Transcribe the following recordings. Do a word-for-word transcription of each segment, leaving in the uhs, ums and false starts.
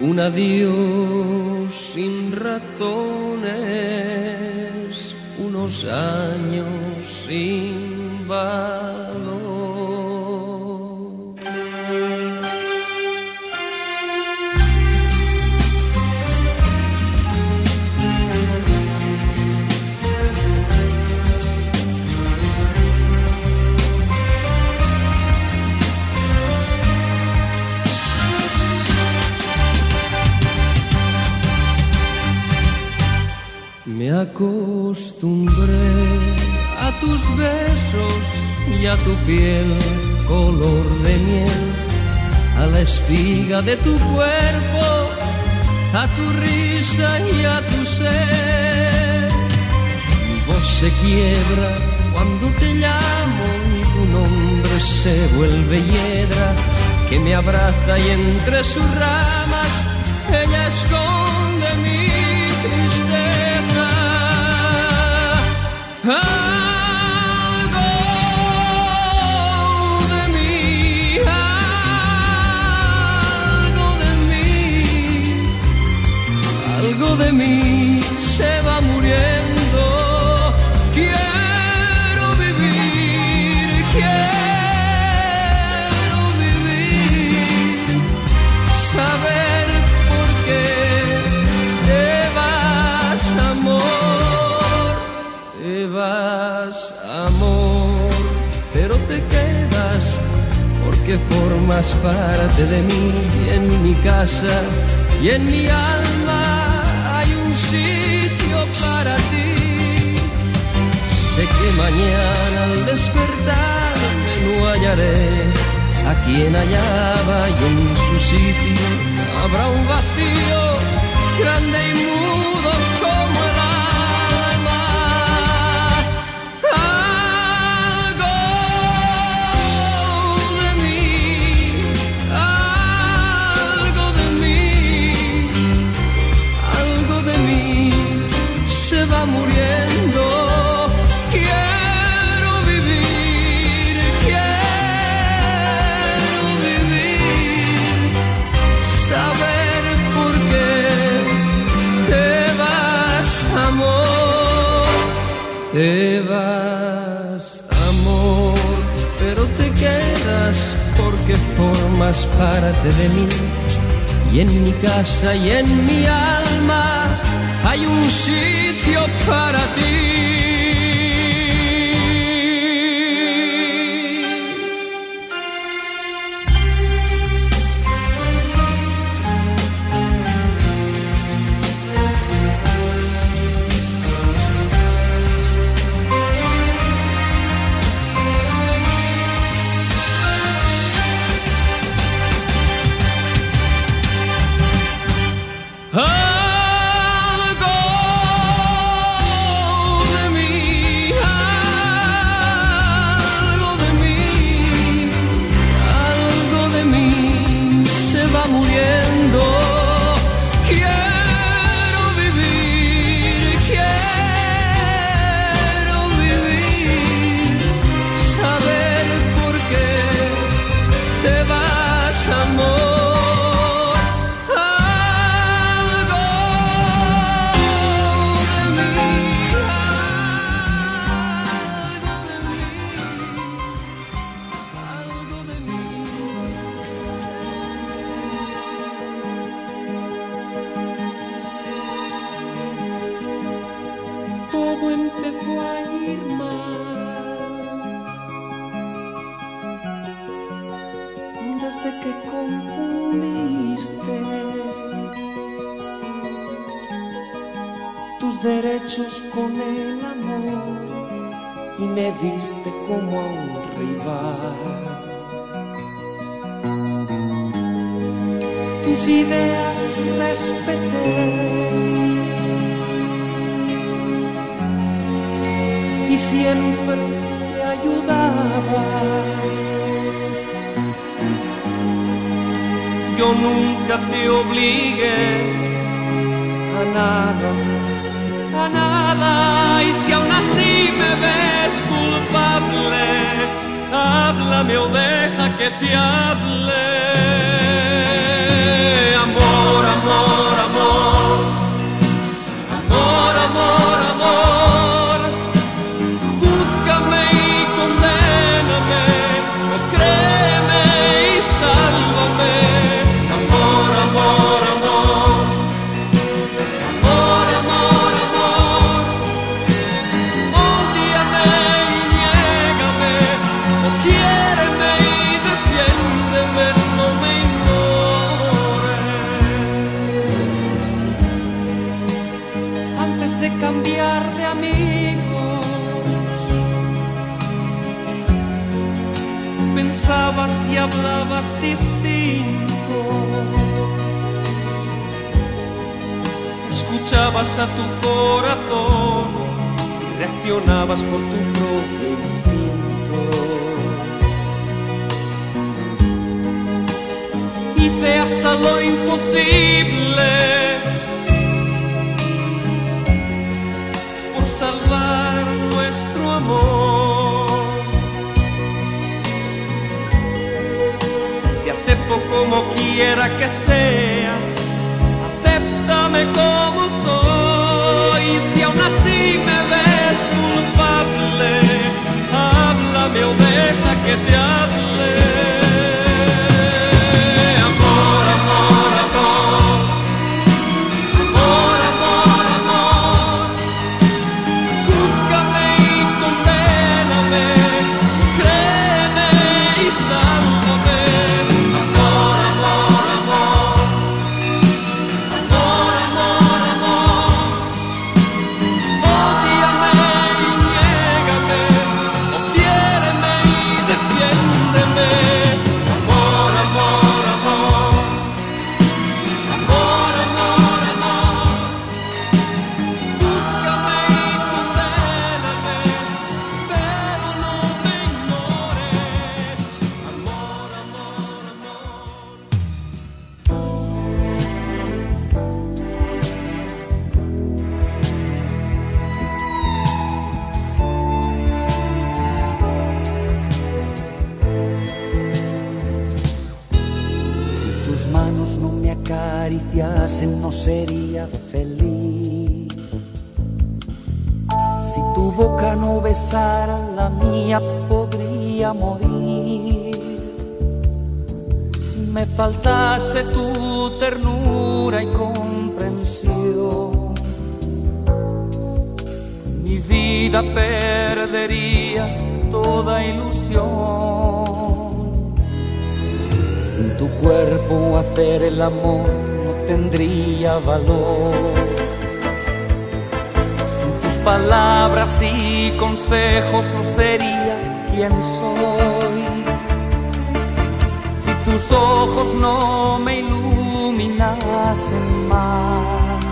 un adiós sin razones, unos años sin valor. Me acostumbré a tus besos y a tu piel color de miel, a la espiga de tu cuerpo, a tu risa y a tu ser. Mi voz se quiebra cuando te llamo y tu nombre se vuelve hiedra que me abraza y entre sus ramas ella esconde mi tristeza. Algo de mí, algo de mí, algo de mí se va muriendo. Quiero vivir, quiero vivir, saber por qué te vas, amor, te vas, amor, pero te quedas porque formas parte de mí y en mi casa y en mi alma hay un sitio para ti. Sé que mañana al despertarme no hallaré a quien hallaba y en su sitio habrá un vacío grande y mudo como el alma. Algo de mí, algo de mí, algo de mí se va muriendo. Quiero vivir, quiero vivir, saber por qué te vas, amor, te vas, amor, pero te quedas porque formas parte de mí y en mi casa y en mi alma hay un sitio para ti. Algo de mí, algo de mí, algo de mí se va muriendo. Quiero vivir, quiero vivir, saber por qué te vas, amor. Todo empezó a ir mal desde que confundiste tus derechos con el amor y me viste como a un rival. Tus ideas respeté y siempre te ayudaba. Yo nunca te obligué A nada, a nada, y si aún así me ves culpable, háblame o deja que te hable. Amor, amor. hablabas distinto, escuchabas a tu corazón y reaccionabas por tu propio instinto. Hice hasta lo imposible por salvar nuestro amor. Te acepto como quiera que seas, acéptame como soy. Si aún así me ves culpable, háblame o deja que te hable. Tus manos no me acariciasen, no sería feliz. Si tu boca no besara la mía, podría morir. Si me faltase tu ternura y comprensión, mi vida perdería toda ilusión. Sin tu cuerpo hacer el amor no tendría valor. Sin tus palabras y consejos no sería quien soy. Si tus ojos no me iluminasen más,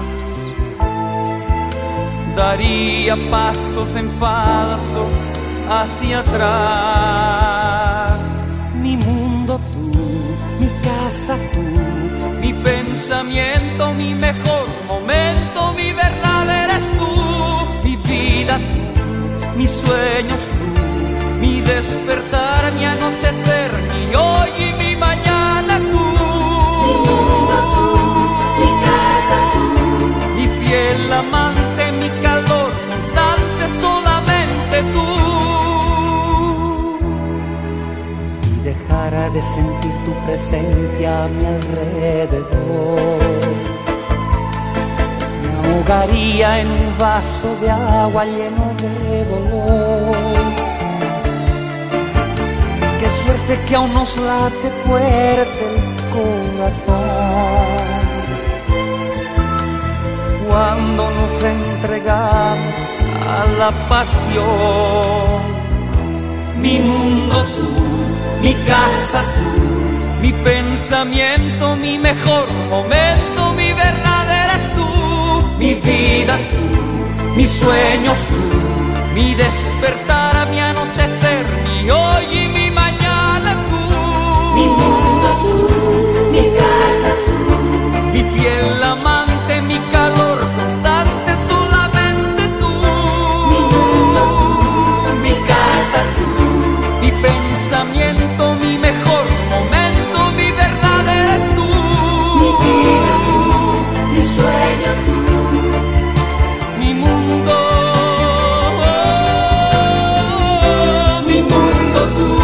daría pasos en falso hacia atrás. Mi mundo tú, mi casa tú, mi pensamiento, mi mejor momento, mi verdad eres tú, mi vida tú, mis sueños tú, mi despertar, mi anochecer, mi hoy y mi mañana tú. Mi mundo tú, mi casa tú, mi fiel amante, mi calor constante, solamente tú. Dejara de sentir tu presencia a mi alrededor, me ahogaría en un vaso de agua lleno de dolor. Qué suerte que aún nos late fuerte el corazón cuando nos entregamos a la pasión. Mi mundo tú, mi casa tú, mi pensamiento, mi mejor momento, mi verdad eres tú, mi vida tú, mis sueños tú, mi despertar, mi anochecer, mi hoy y mi mañana tú. mi mundo tú, mi casa tú, mi fiel amante, mi calor constante, solamente tú. mi mundo tú, mi casa tú, Mi pensamiento, mi mejor momento, mi verdad eres tú. mi vida tú, mi sueño tú, Mi mundo, oh, oh, oh, mi mundo tú.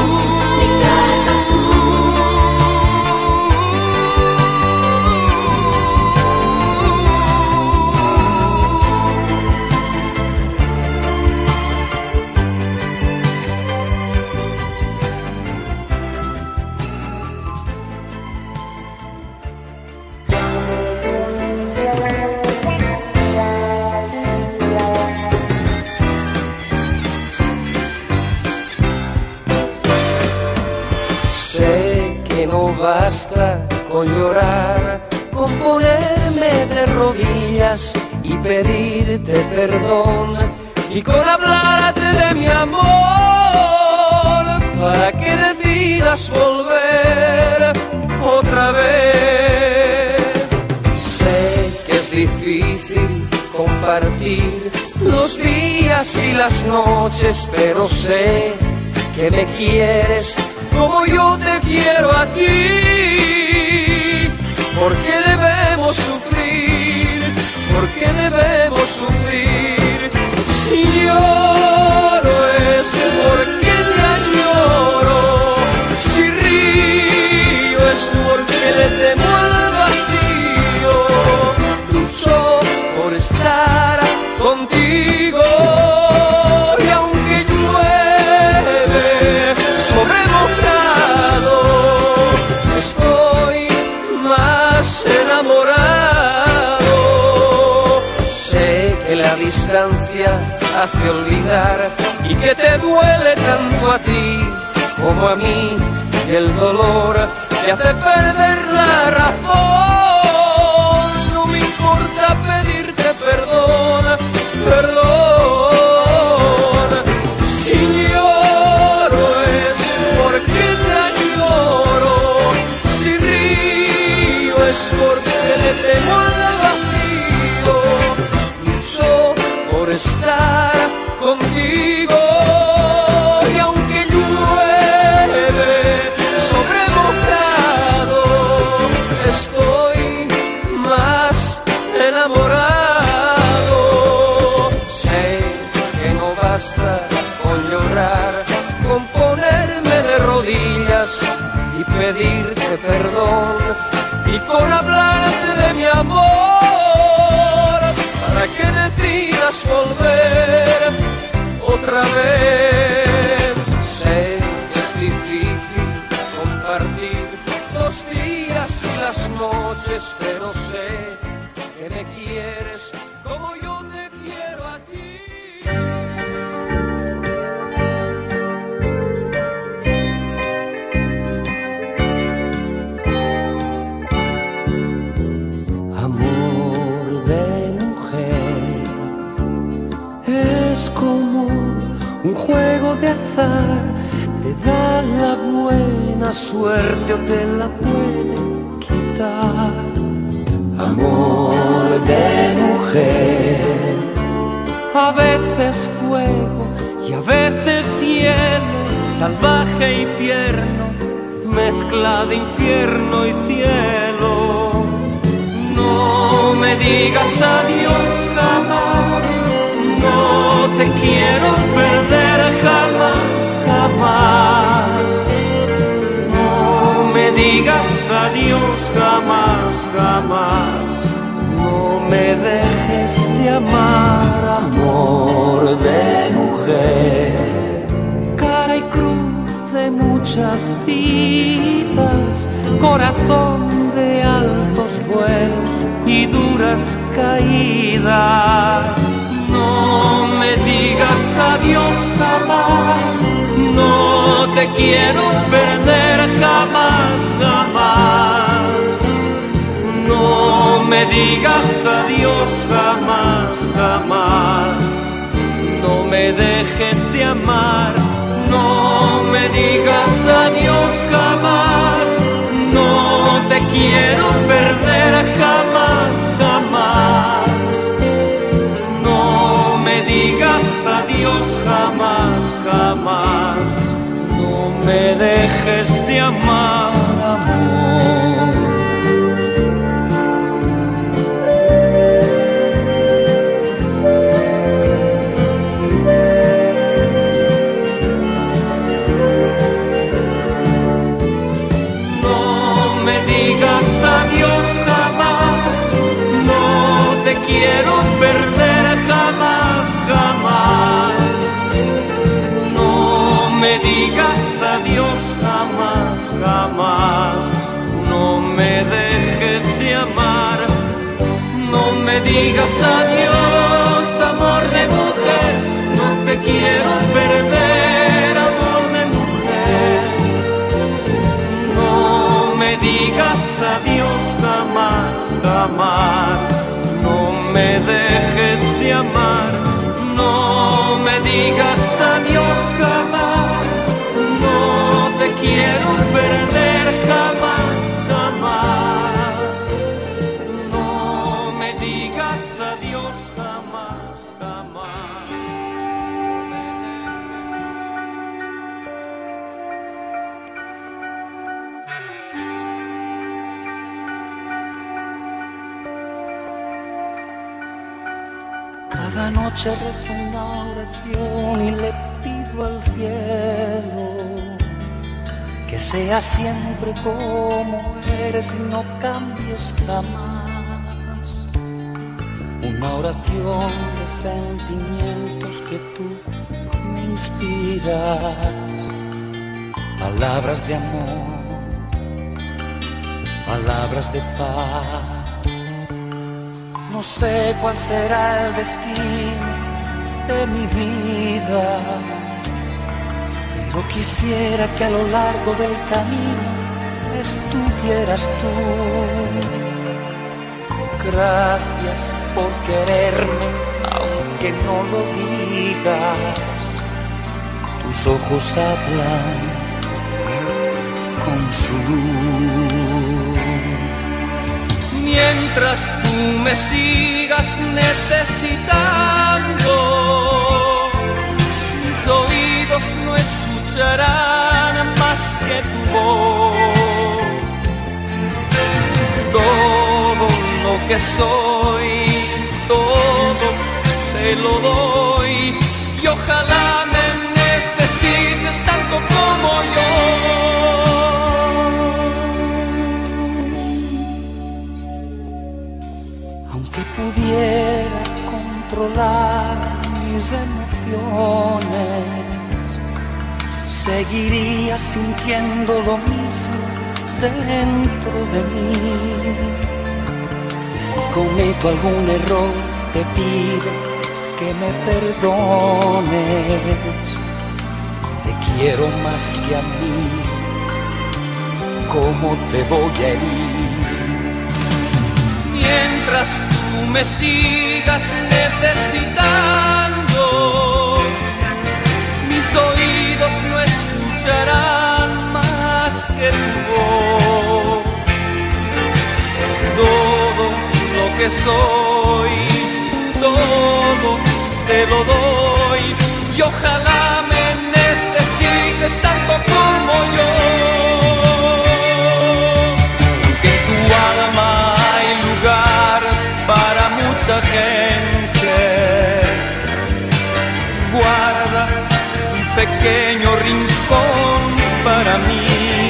basta con llorar, con ponerme de rodillas y pedirte perdón, y con hablarte de mi amor, para que decidas volver otra vez. Sé que es difícil compartir los días y las noches, pero sé que me quieres como yo te quiero a ti. ¿Por qué debemos sufrir? ¿Por qué debemos sufrir? Si lloro es porque te añoro, si río es porque le temo al vacío. Lucho por estar contigo, y aunque llueve sobre mojado, estoy más enamorado. Sé que la distancia hace olvidar y que te duele tanto a ti como a mí, y el dolor te hace perder la razón. No me importa pedirte perdón, perdón. Si lloro es porque te añoro, si río es porque le temo al vacío. Lucho por estar contigo, y aunque llueve sobre mojado, estoy más enamorado. Sé que no basta con llorar, con ponerme de rodillas y pedirte perdón, y con hablarte de mi amor, para que decidas volver otra vez. Sé que es difícil compartir los días y las noches, pero sé que me quieres como yo te quiero a ti. Amor de mujer es como un juego de azar, te da la buena suerte o te la puede quitar. Amor de mujer, a veces fuego y a veces cielo, salvaje y tierno, mezcla de infierno y cielo. No me digas adiós jamás, no te quiero perder jamás, jamás. No me digas adiós jamás, jamás. No me dejes de amar, amor de mujer. Cara y cruz de muchas vidas, corazón de altos vuelos y duras caídas. No me digas adiós jamás, no te quiero perder jamás, jamás. No me digas adiós jamás, jamás. No me dejes de amar, no me digas adiós jamás. No te quiero perder jamás, jamás. No me digas adiós jamás, jamás. No me dejes de amar, amor. Quiero perder jamás, jamás. No me digas adiós jamás, jamás. No me dejes de amar. No me digas adiós, amor de mujer. No te quiero perder, amor de mujer. No me digas adiós jamás, jamás. No me dejes de amar, no me digas adiós jamás. No te quiero perder jamás, jamás. No me digas adiós jamás, jamás. Cada noche rezo una oración y le pido al cielo que seas siempre como eres y no cambies jamás. Una oración de sentimientos que tú me inspiras, palabras de amor, palabras de paz. No sé cuál será el destino de mi vida, pero quisiera que a lo largo del camino estuvieras tú. Gracias por quererme, aunque no lo digas. Tus ojos hablan con su luz. Mientras tú me sigas necesitando, mis oídos no escucharán más que tu voz. Todo lo que soy, todo te lo doy, y ojalá me necesites tanto como yo. Aunque pudiera controlar mis emociones, seguiría sintiendo lo mismo dentro de mí. Y si cometo algún error, te pido que me perdones. Te quiero más que a mí, ¿cómo te voy a herir? Mientras tú me sigas necesitando, mis oídos no escucharán más que tu voz. Todo lo que soy, todo te lo doy, y ojalá me necesites tanto como yo. Que en tu alma hay lugar para mucha gente, guarda un pequeño rincón para mí.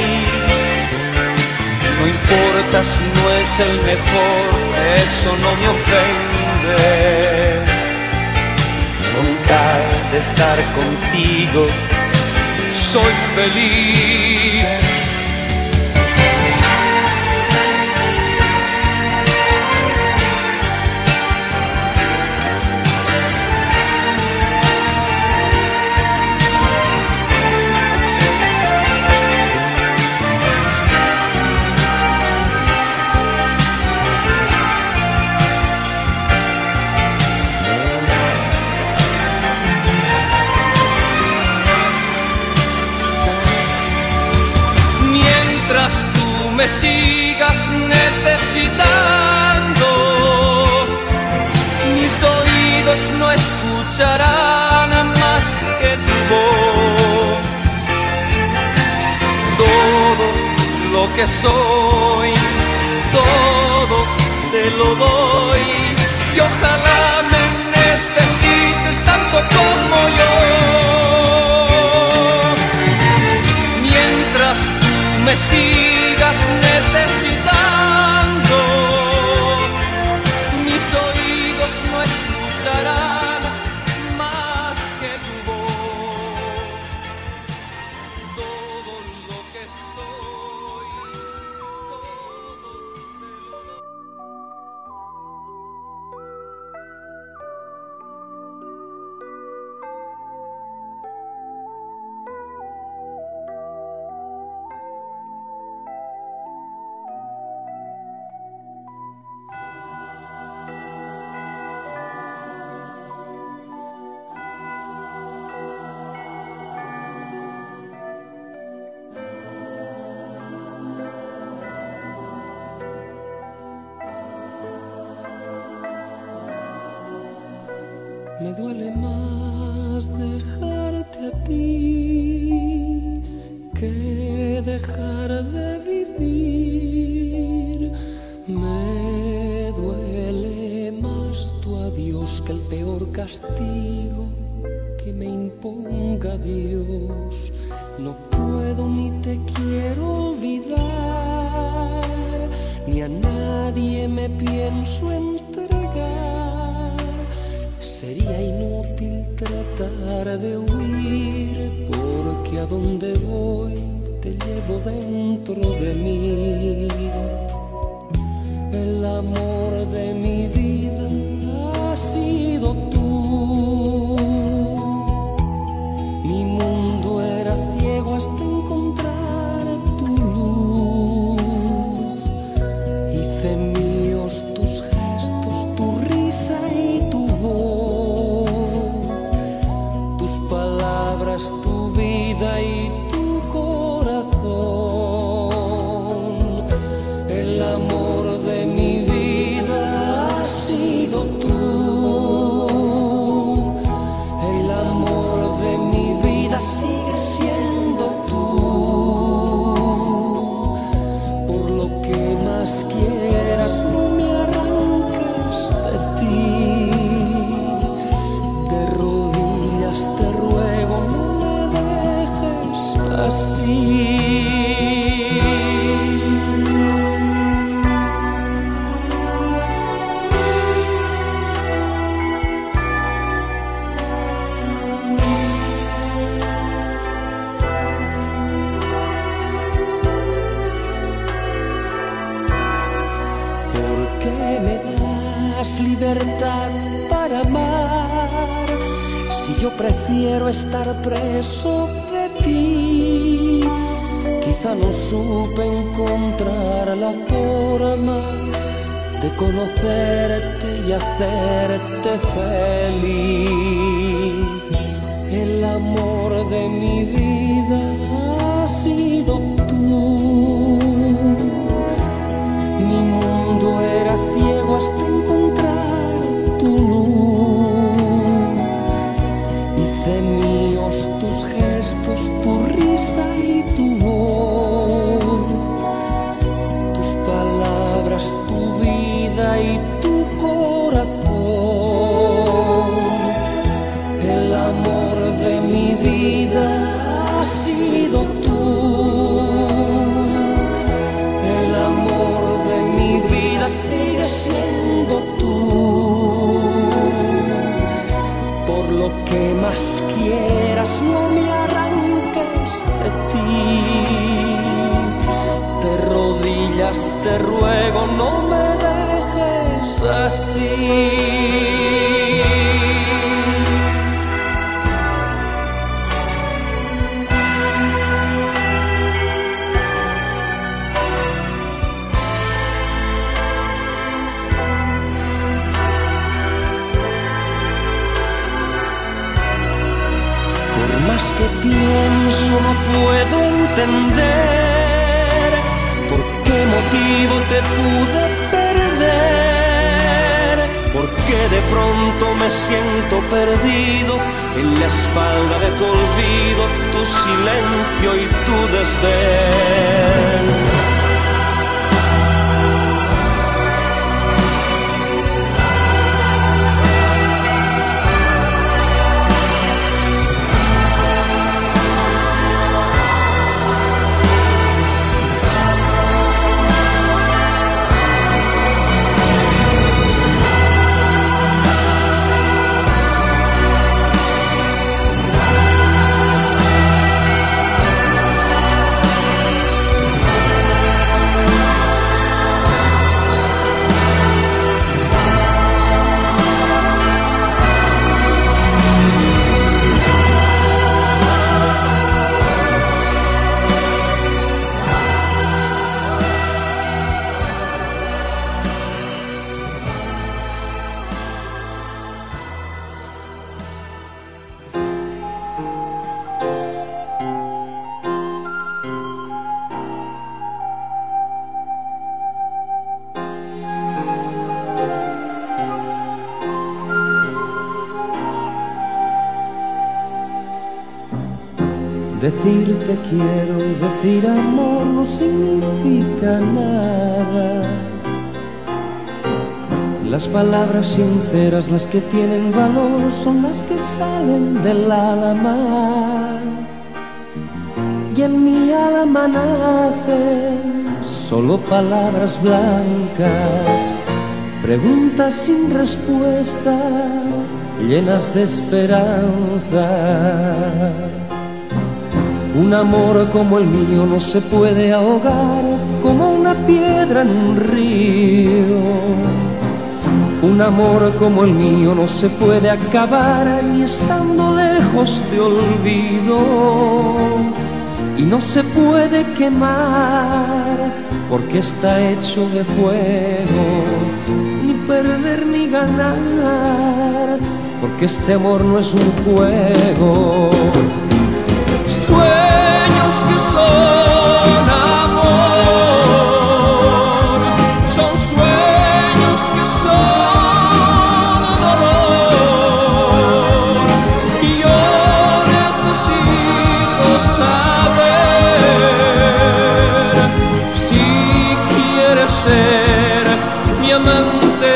No importa si no es el mejor, eso no me ofende. Con tal de estar contigo, soy feliz. Me sigas necesitando, mis oídos no escucharán más que tu voz. Todo lo que soy, todo te lo doy, y ojalá me necesites tanto como yo. Mientras tú me sigas necesitando, mis oídos no escucharán más que tu voz. Todo lo que soy, todo Me duele más dejarte a ti que dejar de vivir. Me duele más tu adiós que el peor castigo que me imponga Dios. No puedo ni te quiero olvidar, ni a nadie me pienso entregar. Sería inútil tratar de huir, porque a donde voy te llevo dentro de mí. El amor de mi vida ha sido tú. Mi mundo era ciego hasta encontrar tu luz. Hice míos tus gestos, tu risa y tu voz, tus palabras, tu vida y tu corazón. El amor de mi vida ha sido tú. El amor de mi vida sigue siendo tú. Por lo que más quieras, no me arranques de ti. De rodillas te ruego, no me dejes así. Libertad para amar, si yo prefiero estar preso de ti. Quizá no supe encontrar la forma de conocerte y hacerte feliz. El amor de mi vida ha sido tú. Mi mundo era ciego hasta encontrar tu luz. Hice míos tus gestos, tu risa y tu voz, tus palabras, tu vida y tu corazón. El amor de mi vida ha sido tú. El amor de mi vida sigue siendo tú. Por lo que más quieras, no me arranques de ti. De rodillas te ruego, no me dejes así. Más que pienso no puedo entender por qué motivo te pude perder, porque de pronto me siento perdido en la espalda de tu olvido, tu silencio y tu desdén. Decir te quiero, decir amor no significa nada. Las palabras sinceras, las que tienen valor, son las que salen del alma. Y en mi alma nacen solo palabras blancas, preguntas sin respuesta, llenas de esperanza. Un amor como el mío no se puede ahogar como una piedra en un río. Un amor como el mío no se puede acabar ni estando lejos te olvido. Y no se puede quemar porque está hecho de fuego, ni perder ni ganar porque este amor no es un juego. Sueños que son amor, son sueños que son dolor, y yo necesito saber si quieres ser mi amante.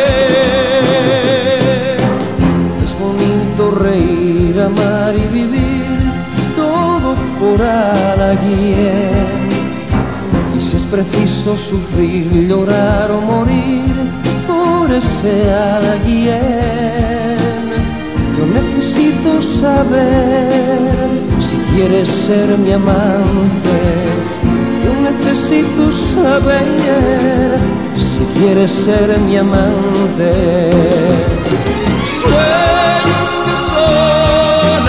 Es bonito reír, amar y vivir por alguien, y si es preciso sufrir, llorar o morir por ese alguien. Yo necesito saber si quieres ser mi amante. Yo necesito saber si quieres ser mi amante. Sueños que son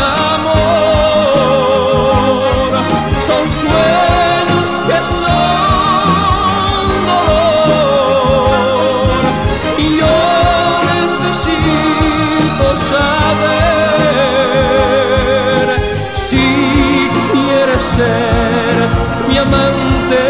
amor, son sueños que son dolor, y yo necesito saber si quieres ser mi amante.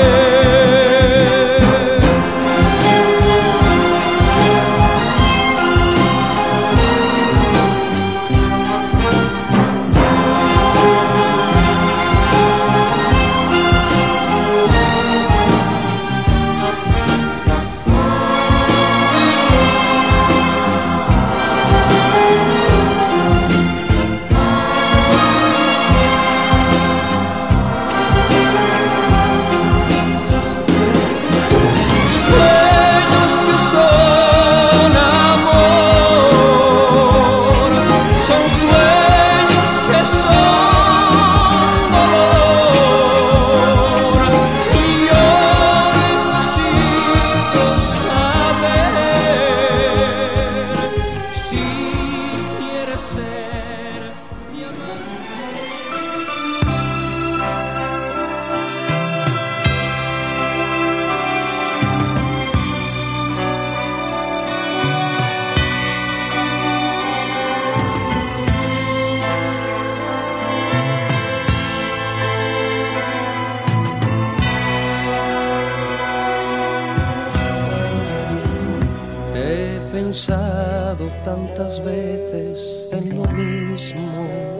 He pensado tantas veces en lo mismo,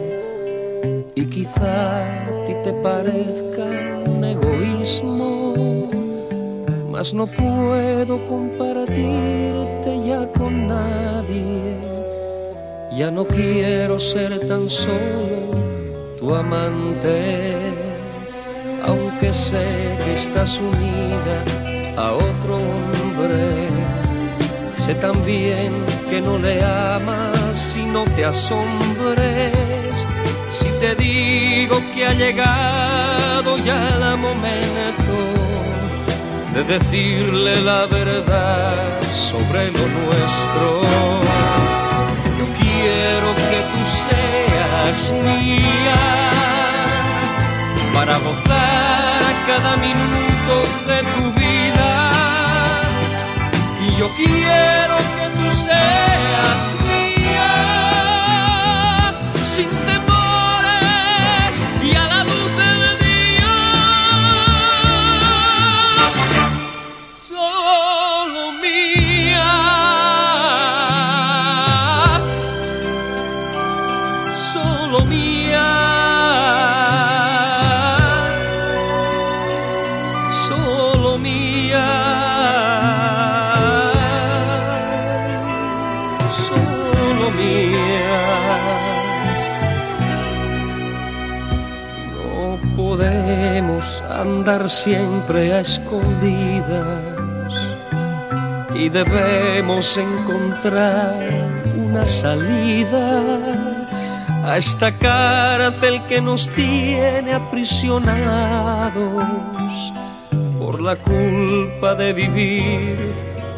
y quizá a ti te parezca un egoísmo, mas no puedo compartirte ya con nadie. Ya no quiero ser tan solo tu amante, aunque sé que estás unida a otro hombre. Sé también que no le amas y no te asombres si te digo que ha llegado ya el momento de decirle la verdad sobre lo nuestro. Yo quiero que tú seas mía para gozar cada minuto de tu vida. Y yo quiero que tú seas mía sin temores y a la luz del día. Solo mía, solo mía. andar siempre a escondidas y debemos encontrar una salida a esta cárcel que nos tiene aprisionados por la culpa de vivir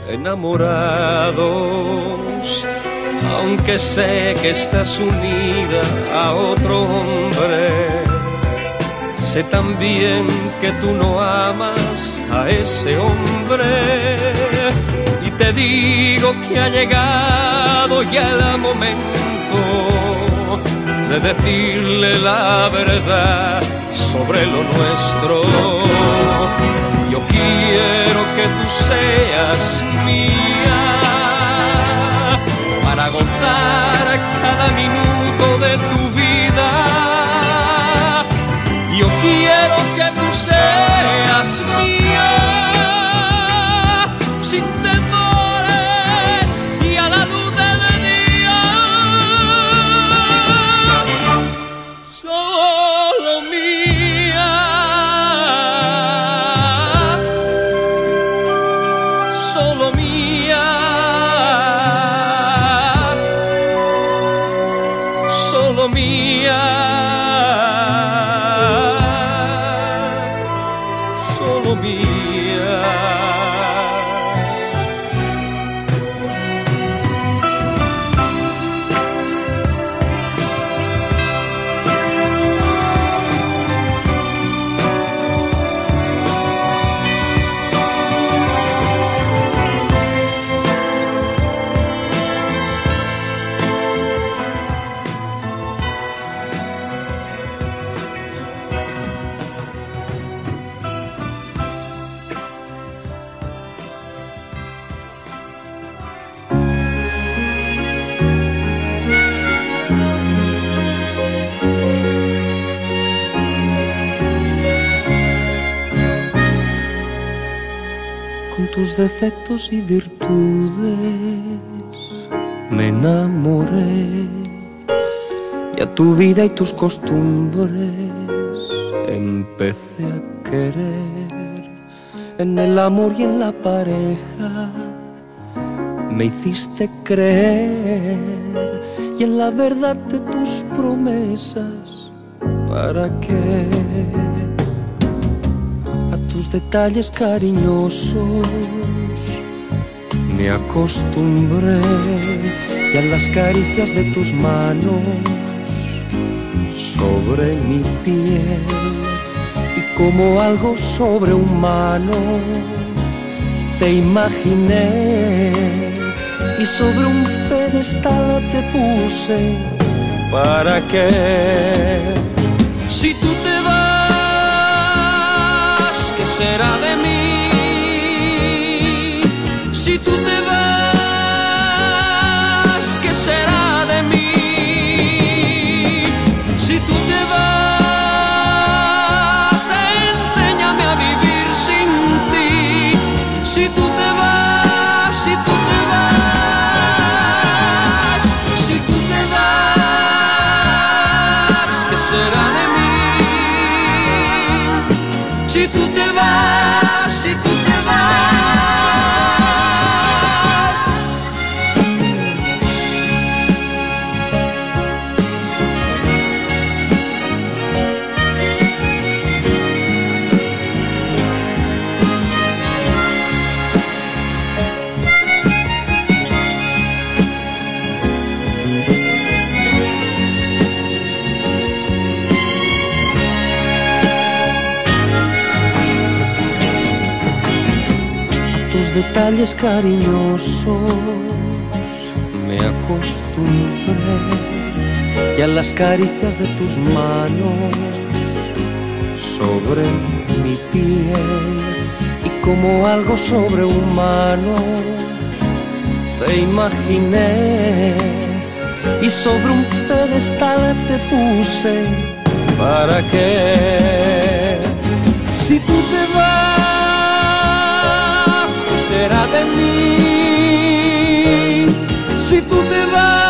enamorados. Aunque sé que estás unida a otro hombre, sé también que tú no amas a ese hombre. Y te digo que ha llegado ya el momento de decirle la verdad sobre lo nuestro. Yo quiero que tú seas mía para gozar cada minuto de tu vida. Yo quiero que tú seas mía sin temores y a la luz del día. Solo mía, solo mía, solo mía, solo mía. Con tus defectos y virtudes me enamoré, y a tu vida y tus costumbres empecé a querer. En el amor y en la pareja me hiciste creer, y en la verdad de tus promesas, ¿para qué? Tus detalles cariñosos me acostumbré, y a las caricias de tus manos sobre mi piel, y como algo sobrehumano te imaginé, y sobre un pedestal te puse. ¿Para qué? Si tú te vas, ¿qué será de mí? Si tú te vas, ¿qué será de mí? Si tú te vas, enséñame a vivir sin ti. Si tú te vas, si tú te vas, si tú te vas, ¿qué será de mí? Si tú te vas, si tú te vas. Detalles cariñosos me acostumbré, y a las caricias de tus manos sobre mi piel, y como algo sobrehumano te imaginé, y sobre un pedestal te puse. ¿Para qué? Si tú te vas, será de mí. Si tú te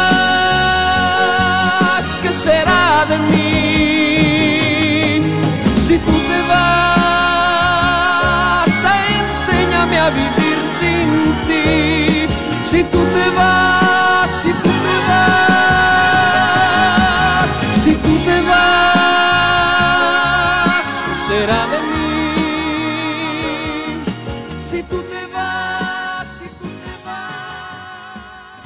vas, ¿qué será de mí? Si tú te vas, vivir sin ti. Si tú te vas, si tú te vas, si tú te vas, ¿qué será de mí? Si tú te vas, si tú te vas.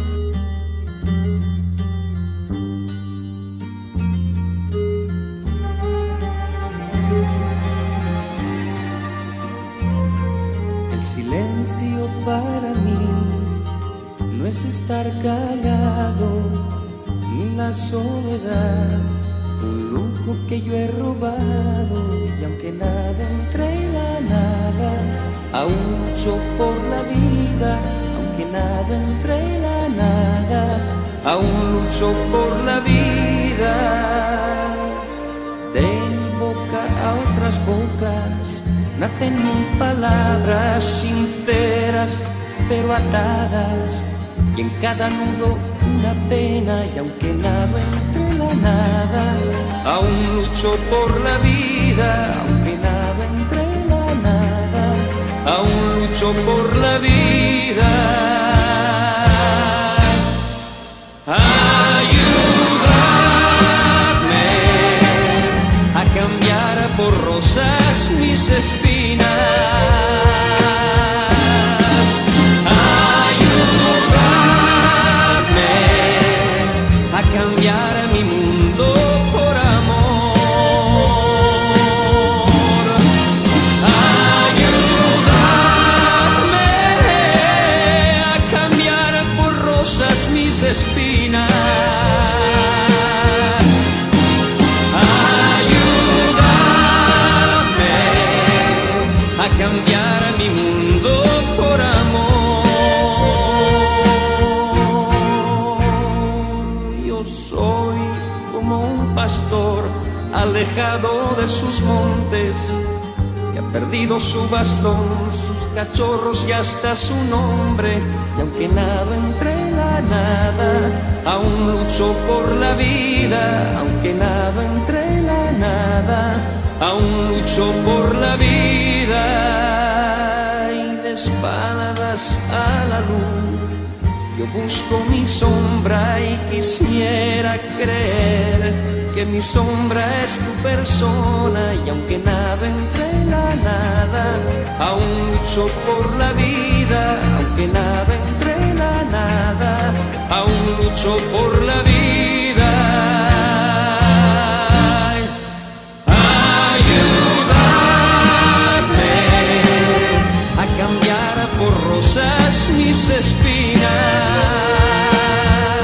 El silencio para mí no es estar callado, ni la soledad, un lujo que yo he robado. Y aunque nada entre la nada, aún lucho por la vida. Aunque nada entre la nada, Aún lucho por la vida. de mi boca a otras bocas nacen mil palabras sinceras pero atadas, y en cada nudo una pena. Y aunque nado entre la nada, Aún lucho por la vida. aunque nado entre la nada, Aún lucho por la vida. Ayúdame a cambiar por rosas mis espinas. Ayúdame a cambiar mi mundo por amor. Ayúdame a cambiar por rosas mis espinas. Ayúdame a cambiar mi mundo por amor. Yo soy como un pastor alejado de sus montes, que ha perdido su bastón, sus cachorros y hasta su nombre. y aunque nado entre la nada, Aún lucho por la vida. aunque nado entre la nada, Aún lucho por la vida. y de espaldas a la luz, yo busco mi sombra y quisiera creer que mi sombra es tu persona. Y aunque nado entre la nada, Aún lucho por la vida. aunque nado entre la nada, Aún lucho por la vida. Ayúdame a cambiar por rosas mis espinas.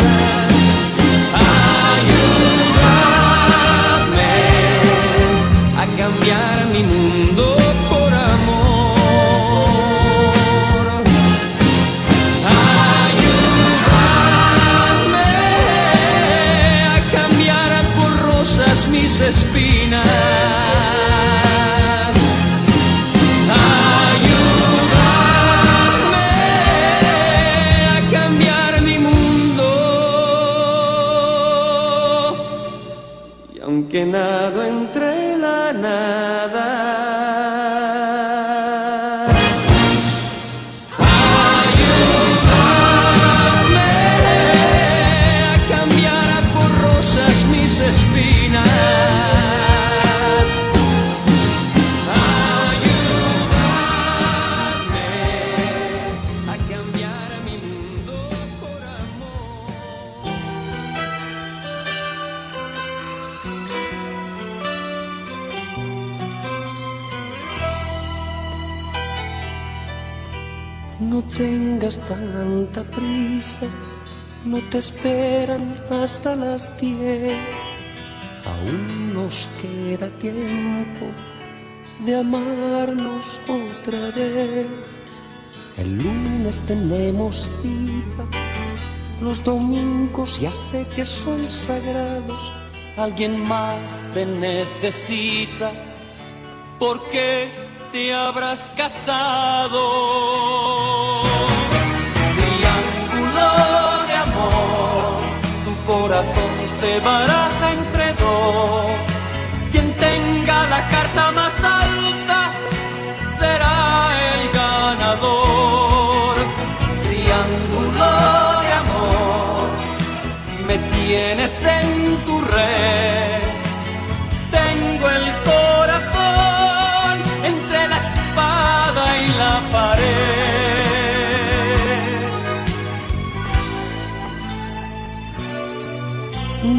Ayúdame a cambiar mi mundo por amor. Ayúdame a cambiar por rosas mis espinas. Ayúdame a cambiar mi mundo. y aunque nado entre la nada, Ayúdame a cambiar por rosas mis espinas. Ayúdame a cambiar mi mundo por amor. no tengas tanta prisa, no te esperan hasta las diez. Aún nos queda tiempo de amarnos otra vez. El lunes tenemos cita, los domingos ya sé que son sagrados. Alguien más te necesita. ¿Por qué te habrás casado? Triángulo de amor, tu corazón se baraja entre dos. Quien tenga la carta más alta será el ganador.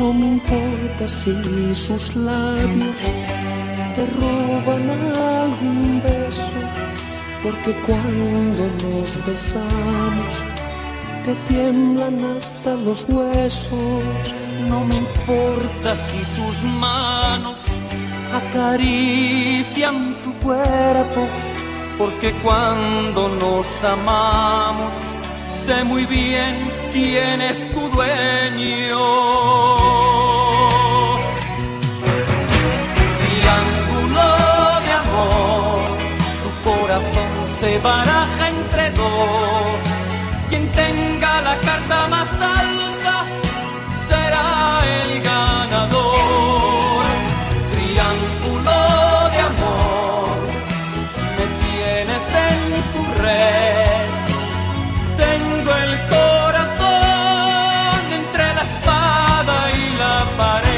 No me importa si sus labios te roban algún beso, porque cuando nos besamos te tiemblan hasta los huesos. No me importa si sus manos acarician tu cuerpo, porque cuando nos amamos sé muy bien quién es tu dueño. Triángulo de amor, tu corazón se baraja entre dos. Quien tenga la carta más alta será el ganador. Triángulo de amor, me tienes en tu red. Tengo el corazón entre la espada y la pared.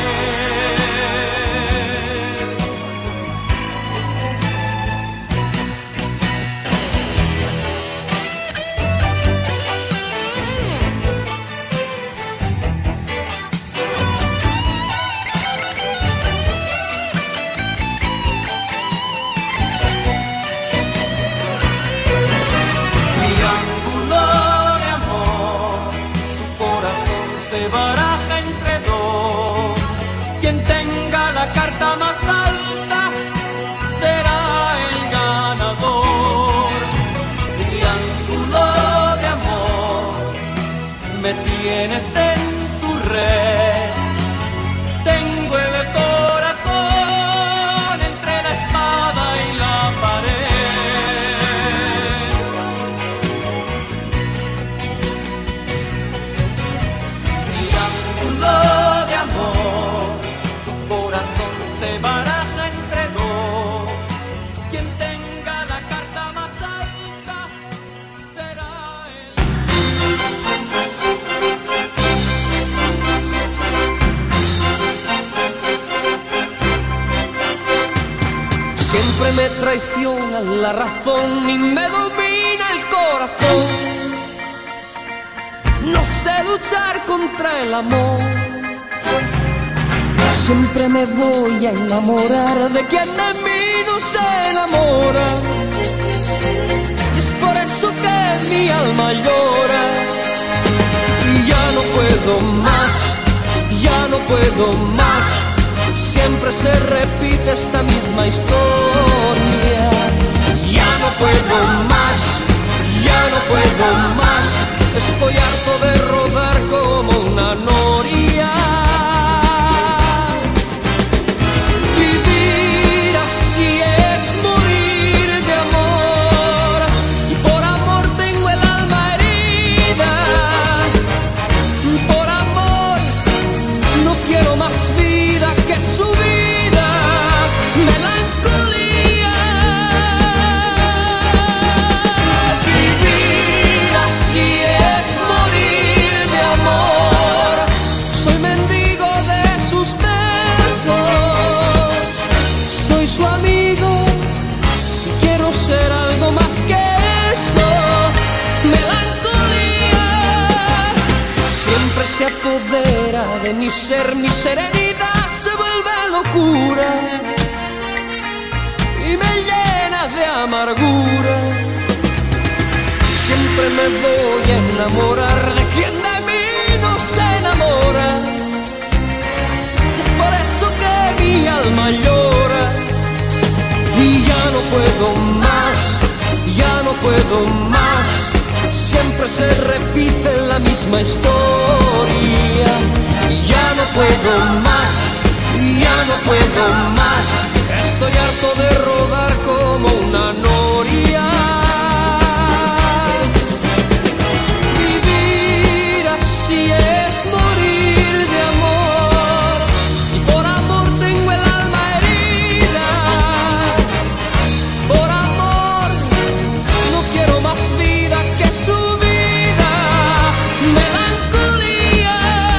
Baraja entre dos. Quien tenga la carta más alta será el ganador. Triángulo de amor, me tienes en tu red. Tengo el corazón entre la espada y la pared. De amor, tu corazón se baraja entre dos. Quien tenga la carta más alta será él. Siempre me traiciona la razón y me domina el corazón. No sé luchar contra el amor. Siempre me voy a enamorar de quien de mí no se enamora. Y es por eso que mi alma llora. Y ya no puedo más, ya no puedo más. Siempre se repite esta misma historia. Ya no puedo más, ya no puedo más. Estoy harto de rodar como una noria. Vivir así es morir de amor. Y por amor tengo el alma herida. Por amor no quiero más vida que su vida. Melancolía. Vivir así es morir de amor. Soy mendigo de sus besos. Soy su amigo y quiero ser algo más que eso. Melancolía. Siempre se apodera de mi ser, mi serenidad se vuelve locura y me llena de amargura. Siempre me voy a enamorar de quien de mí no se enamora. Y es por eso que mi alma llora. Y ya no puedo más, ya no puedo más. Siempre se repite la misma historia. Y ya no puedo más, ya no puedo más. Estoy harto de rodar como una noria. Vivir así es morir de amor. Y por amor tengo el alma herida. Por amor no quiero más vida que su vida. Melancolía.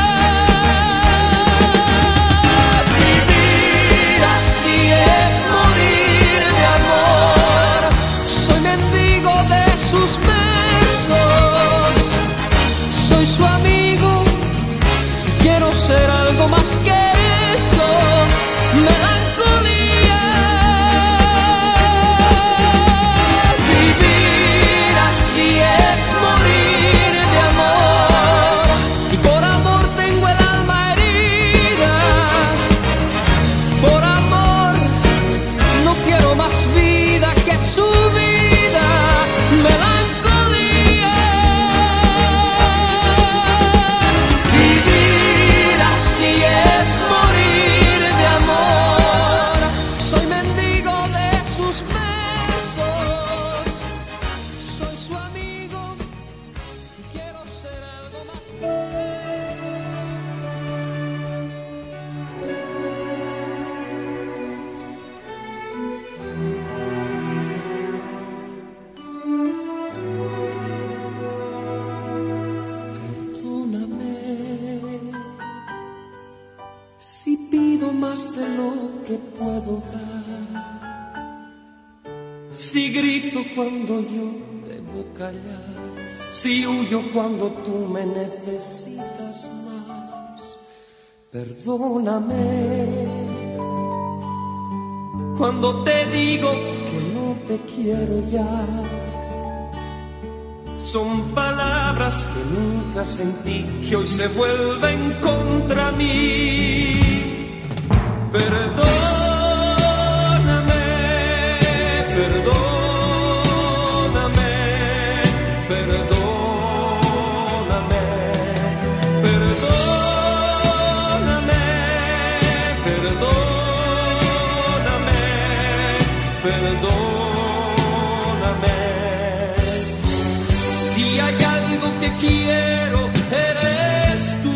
Vivir así es morir de amor. Soy mendigo de sus besos. Soy su amigo y quiero ser algo más su amigo y quiero ser algo más que eso. Si pido más de lo que puedo dar, si grito cuando yo debo callar, si huyo cuando tú me necesitas más, perdóname Cuando te digo que no te quiero ya. son palabras que nunca sentí, que hoy se vuelven contra mí. Perdóname, perdóname, perdóname, perdóname, perdóname, perdóname. Si hay algo que quiero, eres tú.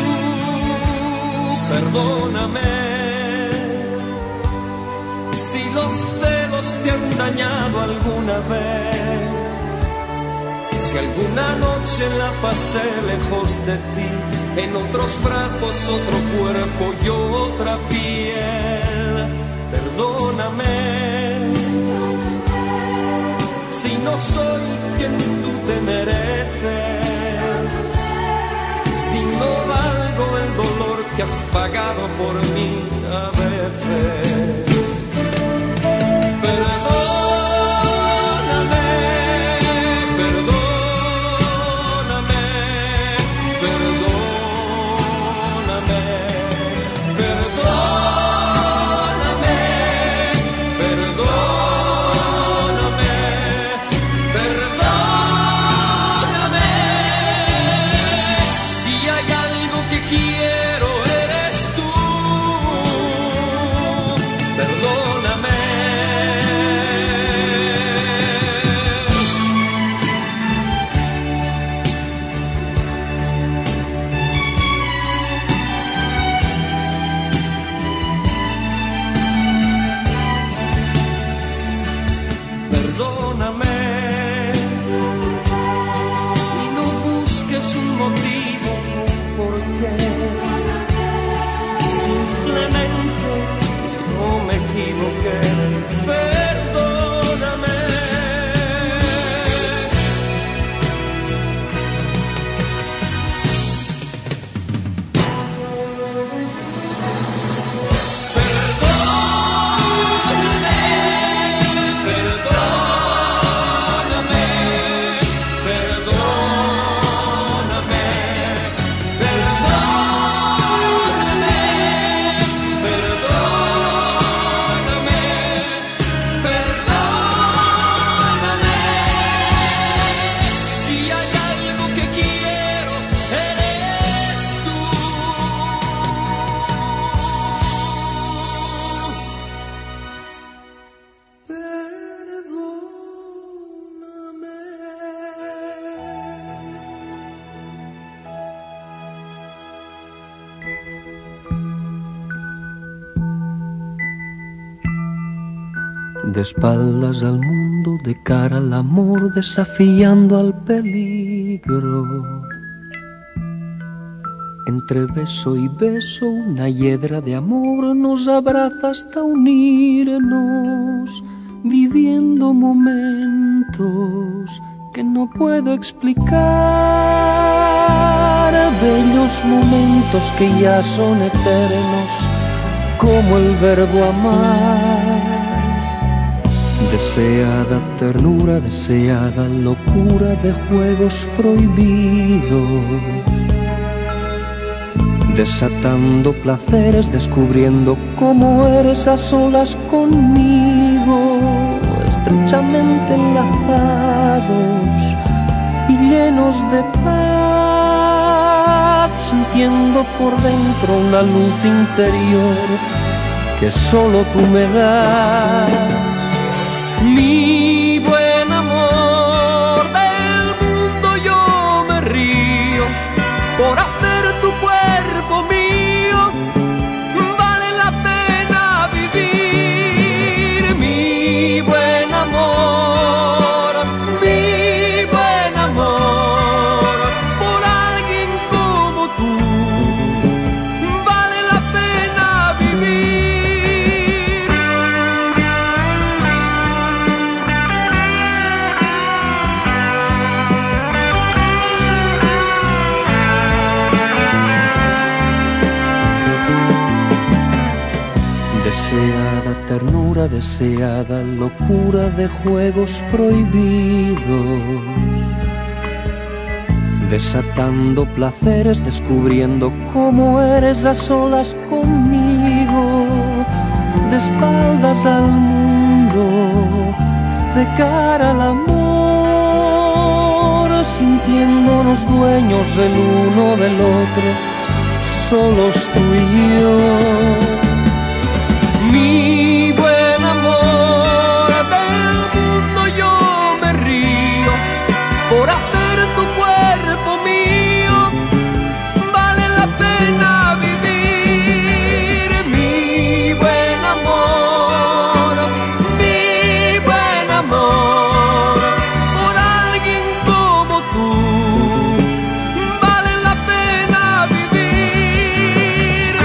Perdóname. Si los celos te han dañado alguna vez, si alguna noche la pasé lejos de ti, en otros brazos, otro cuerpo y otra piel, perdóname. Si no soy quien tú te mereces, si no valgo el dolor que has pagado por mí a veces. Perdóname, perdóname, perdóname, perdóname, perdóname, perdóname. Si hay algo que quiero, eres tú. Perdóname. Perdóname y no busques un motivo, un porqué. Simplemente no me equivoqué. Perdóname. De espaldas al mundo, de cara al amor, desafiando al peligro. Entre beso y beso, una hiedra de amor nos abraza hasta unirnos, viviendo momentos que no puedo explicar. Bellos momentos que ya son eternos, como el verbo amar. Deseada ternura, deseada locura de juegos prohibidos, desatando placeres, descubriendo cómo eres a solas conmigo, estrechamente enlazados y llenos de paz, sintiendo por dentro una luz interior que solo tú me das. Mi buen amor, de ternura deseada, locura de juegos prohibidos, desatando placeres, descubriendo cómo eres a solas conmigo, de espaldas al mundo, de cara al amor, sintiéndonos dueños el uno del otro, solos tú y yo. Mi buen amor, del mundo yo me río por hacer tu cuerpo mío, vale la pena vivir. Mi buen amor, mi buen amor, por alguien como tú, vale la pena vivir.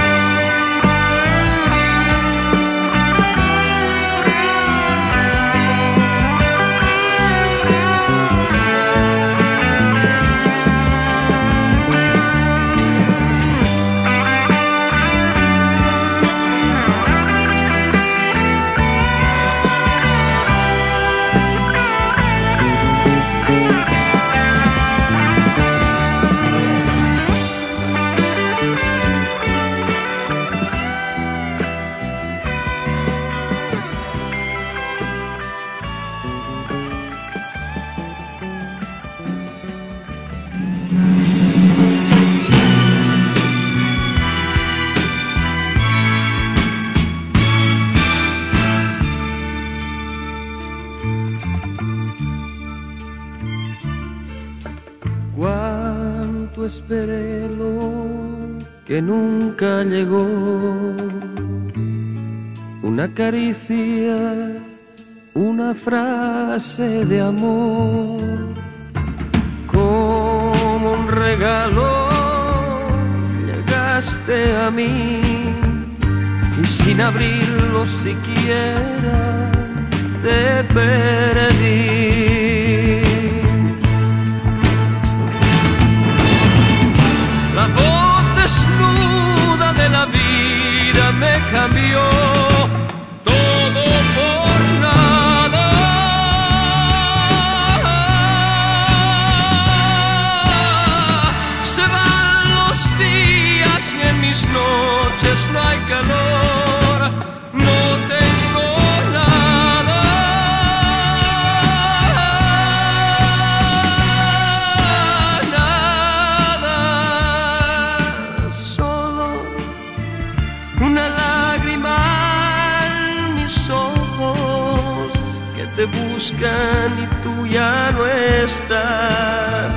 Cuánto esperé lo que nunca llegó, una caricia, una frase de amor, como un regalo llegaste a mí y sin abrirlo siquiera te perdí. La voz desnuda de la vida me cambió, todo por nada. Se van los días y en mis noches no hay calor, no tengo nada. Una lágrima en mis ojos que te buscan y tú ya no estás.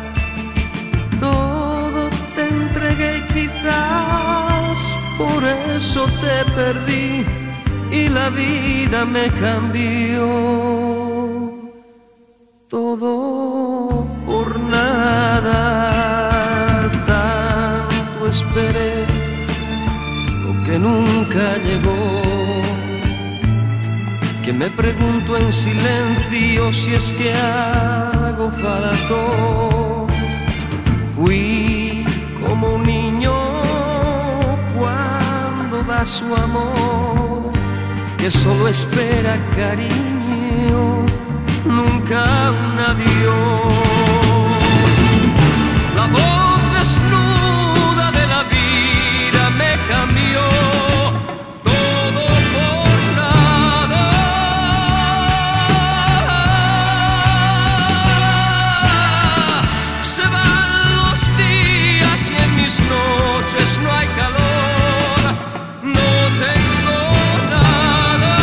Todo te entregué y quizás por eso te perdí y la vida me cambió. Todo por nada, tanto esperé que nunca llegó, que me pregunto en silencio si es que algo faltó. Fui como un niño cuando da su amor, que solo espera cariño, nunca un adiós. La voz desnuda de la vida me cambió, todo por nada. Se van los días y en mis noches no hay calor, no tengo nada.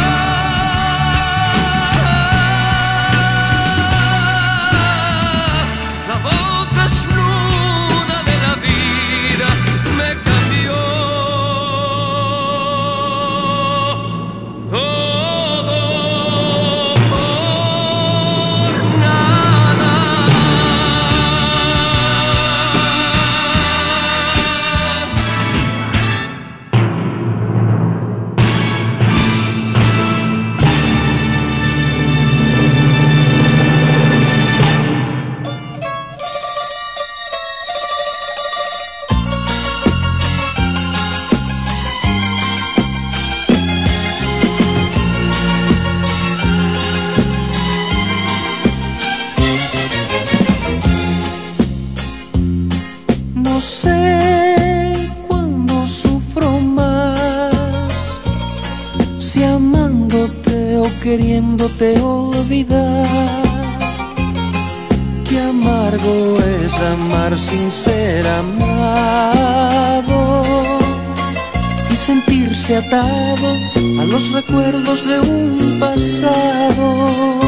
queriéndote olvidar. Qué amargo es amar sin ser amado y sentirse atado a los recuerdos de un pasado.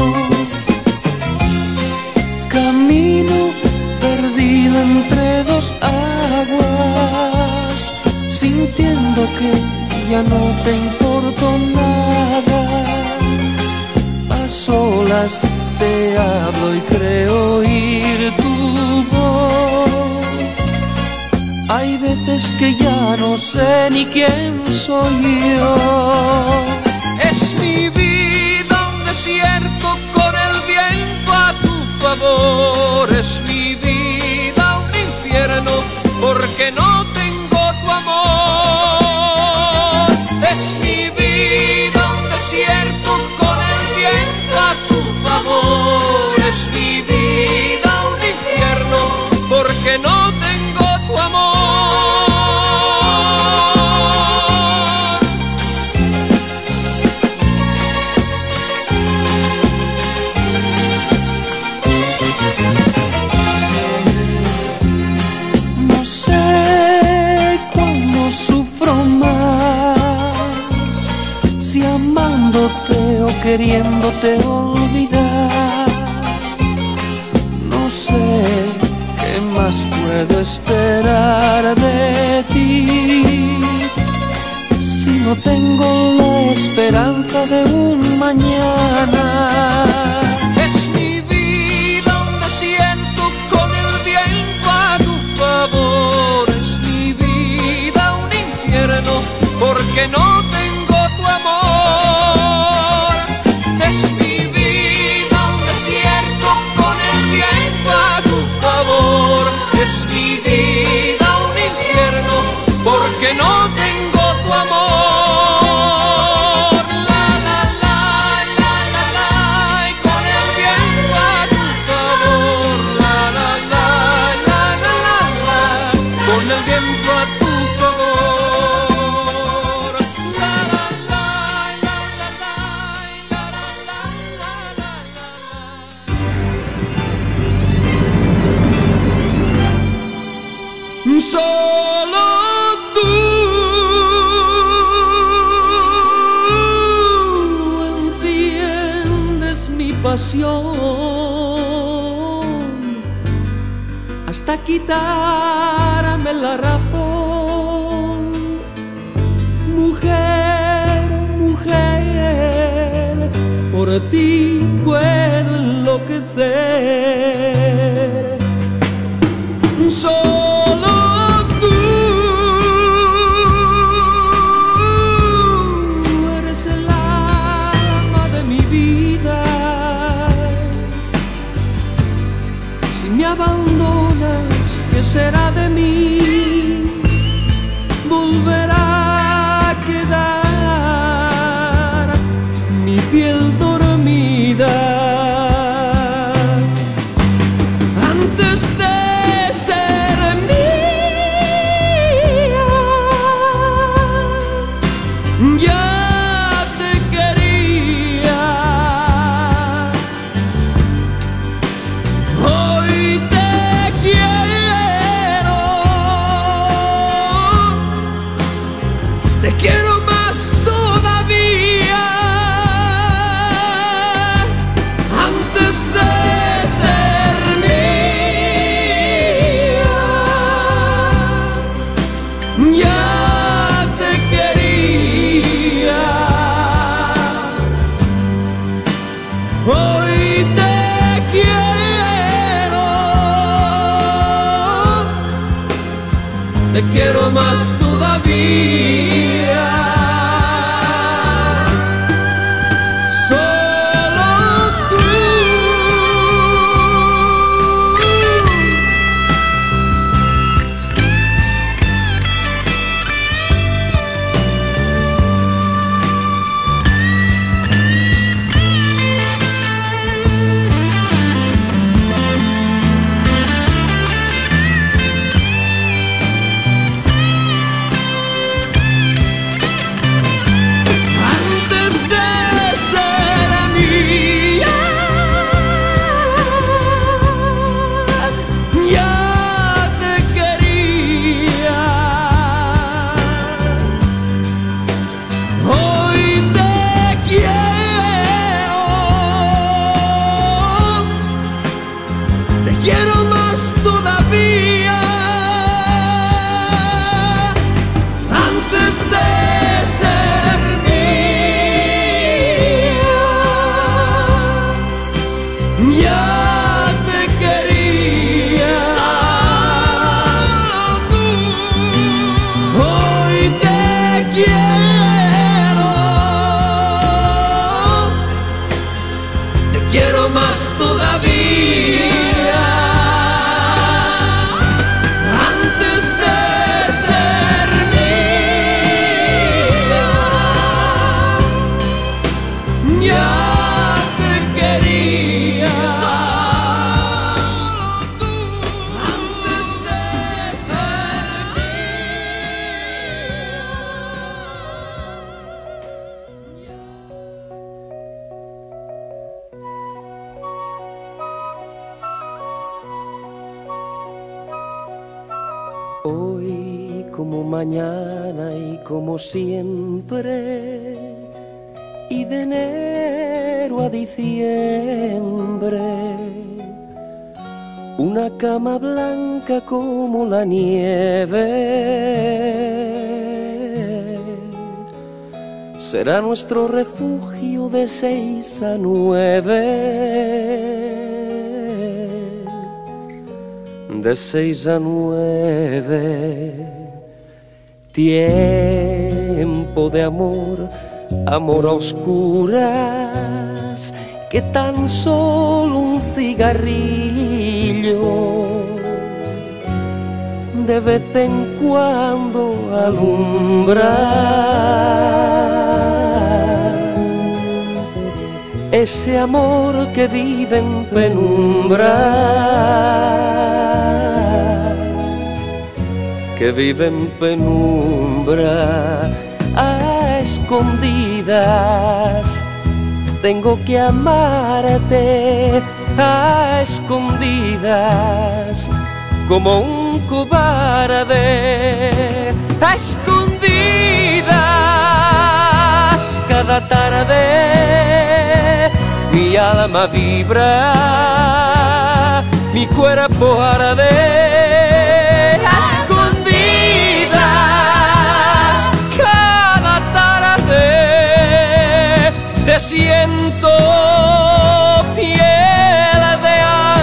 Camino perdido entre dos aguas, sintiendo que ya no te importo nada. A solas te hablo y creo oír tu voz. Hay veces que ya no sé ni quién soy yo. Es mi vida un desierto con el viento a tu favor. Es mi vida un infierno porque no tengo tu amor. Es mi vida un desierto con el viento a tu favor. Es mi vida un infierno porque no tengo tu amor. No sé cuándo sufro más, si amándote o queriéndote olvidar. No sé qué más puedo esperar de ti, si no tengo la esperanza de un mañana. Es mi vida un desierto con el viento a tu favor. Es mi vida un infierno porque no tengo tu amor. Es mi vida un desierto con el viento a tu favor. Es mi vida un infierno porque no tengo tu amor. La la la la la la, y con el viento a tu favor. La la la la la la la, con el viento a tu favor. La la la la la la, la la la la la. Solo tú enciendes mi pasión hasta quitarme la razón. Mujer, mujer, por ti puedo enloquecer. Solo tú eres el alma de mi vida. Si me abandonas, ¿qué será de mí? Volverá a quedar mi piel dormida. Antes de ser mía, ya te quería. Hoy te quiero, te quiero más todavía. Antes de ser mía, ya te quería. Hoy te quiero, te quiero más todavía. Solo tú. Hoy como mañana y como siempre, y de enero a diciembre, una cama blanca como la nieve será nuestro refugio de seis a nueve. De seis a nueve, tiempo de amor, amor a oscuras, que tan solo un cigarrillo de vez en cuando alumbra. Ese amor que vive en penumbra, que vive en penumbra, a escondidas. Tengo que amarte a escondidas, como un cobarde. A escondidas, cada tarde mi alma vibra, mi cuerpo arde. A escondidas, cada tarde te siento piel de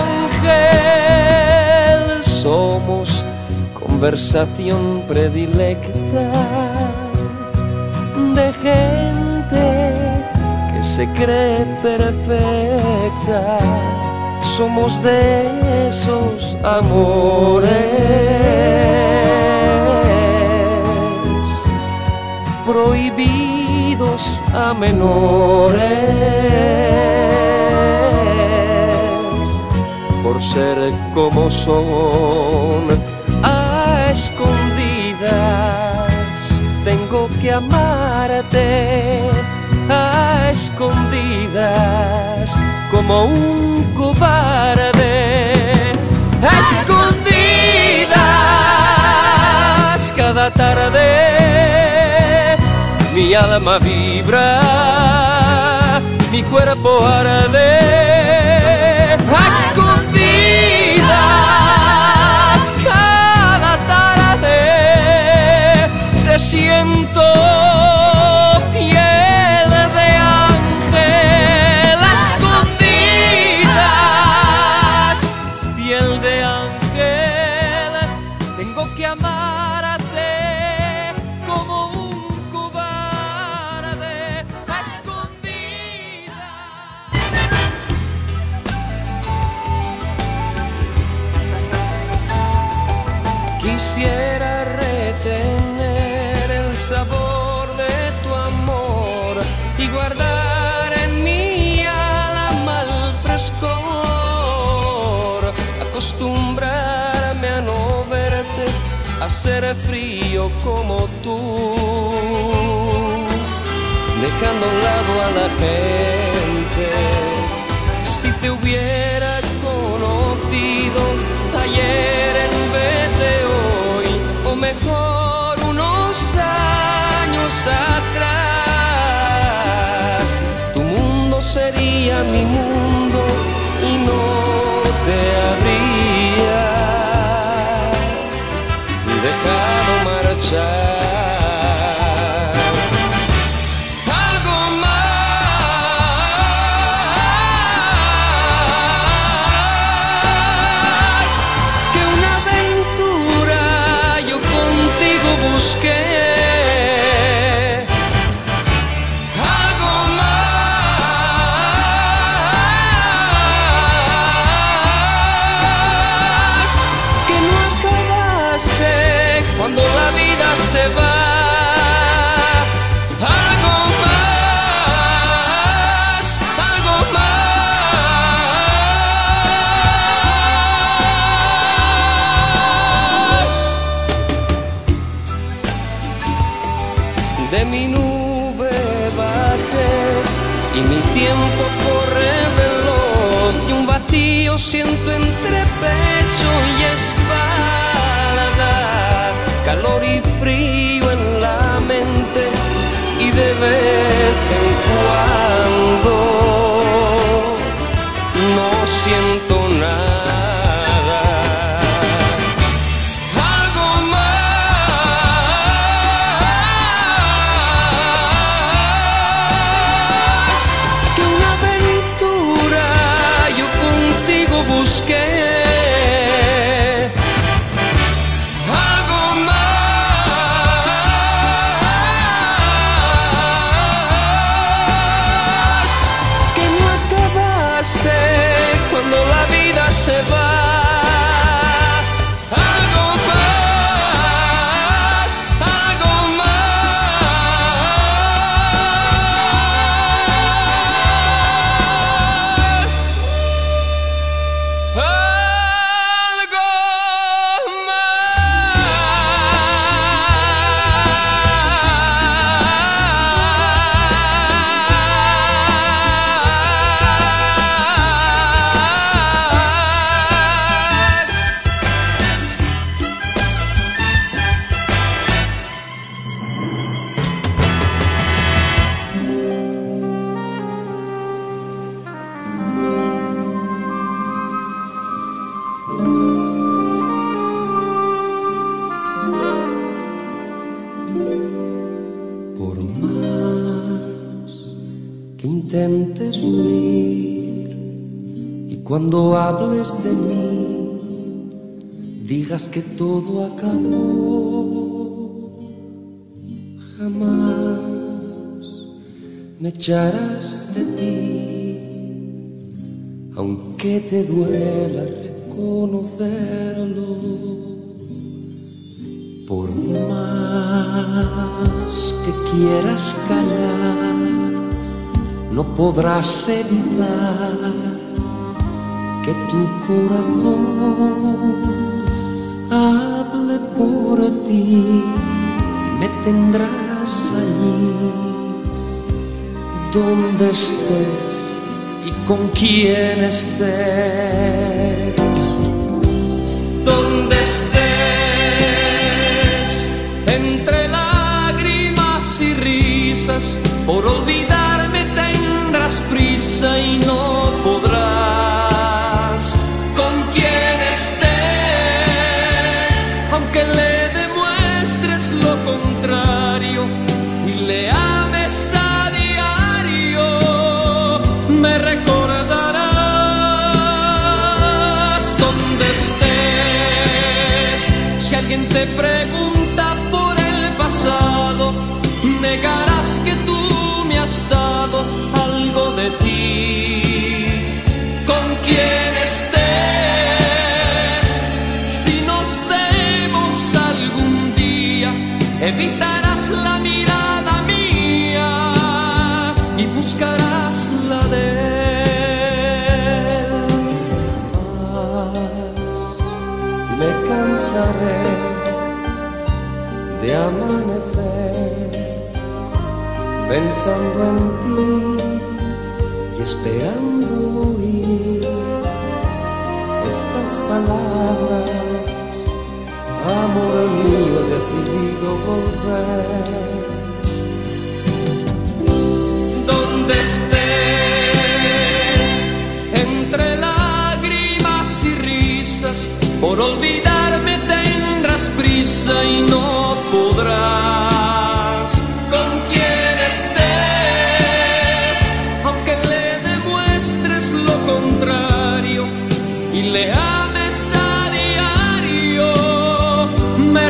ángel. Somos conversación predilecta de gente que se cree perfecta. Somos de esos amores prohibidos a menores por ser como son. A escondidas tengo que amarte, a escondidas como un cobarde. A escondidas, cada tarde mi alma vibra, mi cuerpo arde. A escondidas, cada tarde te siento piel de ángel. A escondidas, piel de ángel, tengo que amarte como un cobarde. A escondidas. Quisiera retener el sabor de tu amor y guardar en mi alma el frescor, acostumbrarme a no verte, a ser frío como tú, dejando a un lado a la gente. Si te hubiera conocido ayer en vez de hoy, o mejor unos años atrás, tu mundo sería mi mundo y no te habría dejado marchar. Algo más que una aventura yo contigo busqué. Algo más que no acabase cuando la vida se va. Algo más, algo más. De mi nube bajé y mi tiempo corre veloz, y un vacío siento entre pecho y espalda. intentes huir y cuando hables de mí digas que todo acabó. Jamás me echarás de ti, aunque te duela reconocerlo. Por más que quieras callar, no podrás evitar que tu corazón hable por ti y me tendrás allí donde esté y con quien esté. Donde estés, entre lágrimas y risas, por olvidarme tendrás prisa y no podrás. Con quien estés, aunque le demuestres lo contrario y le ames a diario, me recordarás. Donde estés, si alguien te pregunta por el pasado, negarás que tú me has dado algo de ti. Con quien estés, si nos vemos algún día, evitarás la mirada mía y buscarás la de él. Mas me cansaré de amanecer pensando en ti y esperando oír estas palabras. Amor mío, he decidido volver. Donde estés, entre lágrimas y risas, por olvidarme tendrás prisa y no podrás. Con quien estés, aunque le demuestres lo contrario y le ames a diario, me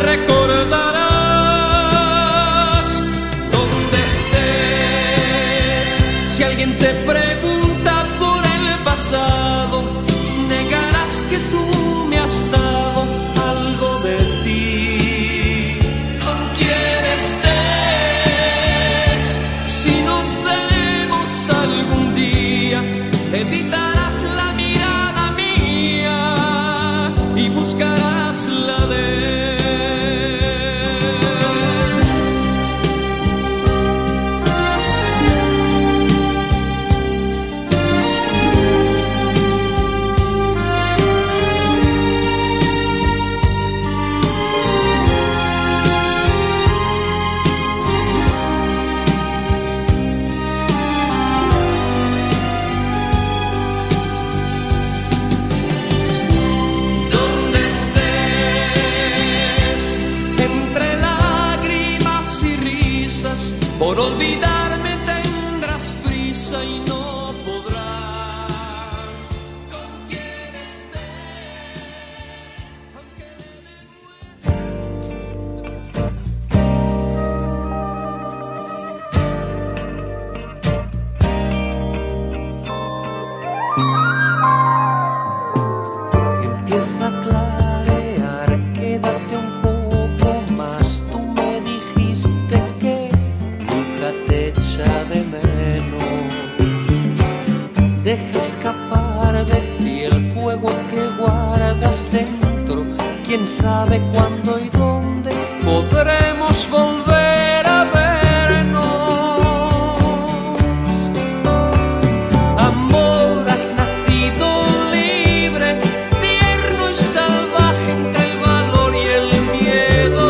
recordarás. Donde estés, si alguien te pregunta por el pasado, negarás que tú me has dado algo de ti. Con quien estés, si nos vemos algún día, evitarás la mirada mía y buscarás la de él. Por olvidarme tendrás prisa y no podrás. Con quien estés, aunque le demuestres. Empieza a clarear, quédate un poco más. Tú me dijiste que te echa de menos. Deja escapar de ti el fuego que guardas dentro. Quién sabe cuándo y dónde podremos volver a vernos. Amor, has nacido libre, tierno y salvaje entre el valor y el miedo.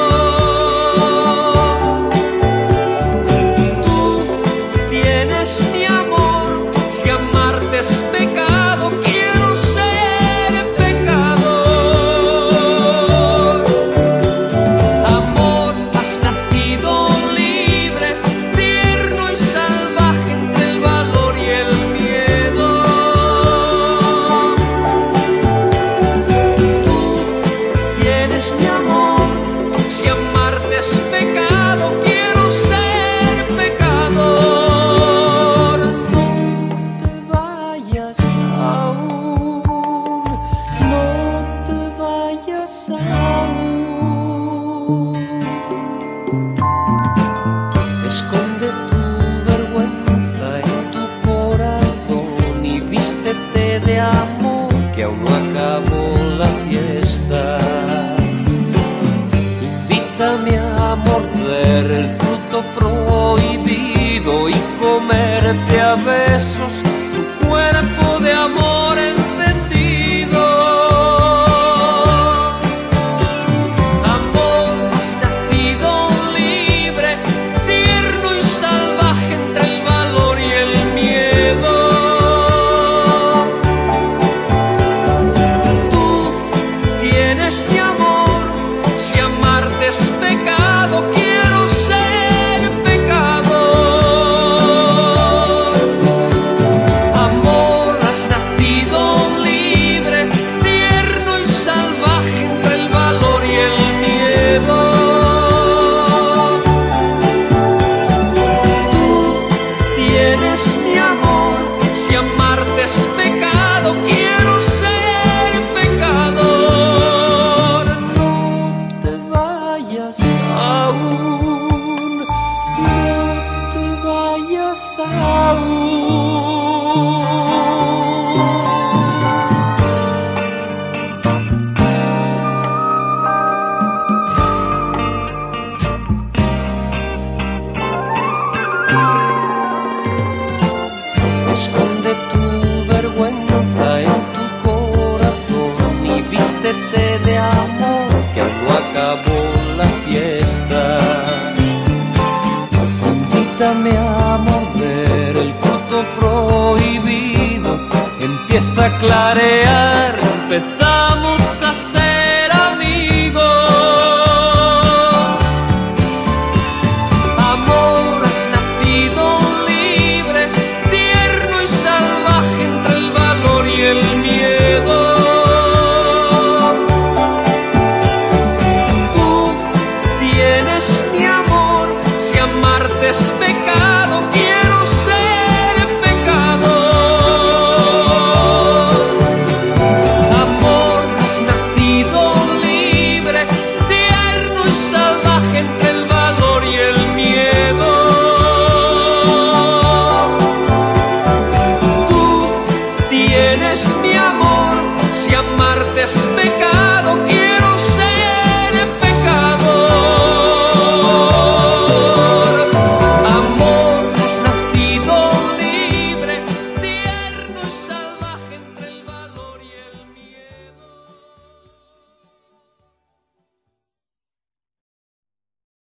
Es pecado, quiero ser pecador. Amor, has nacido este té de amor que aún no acabó la fiesta. Invítame a morder el fruto prohibido, empieza a clarear, empieza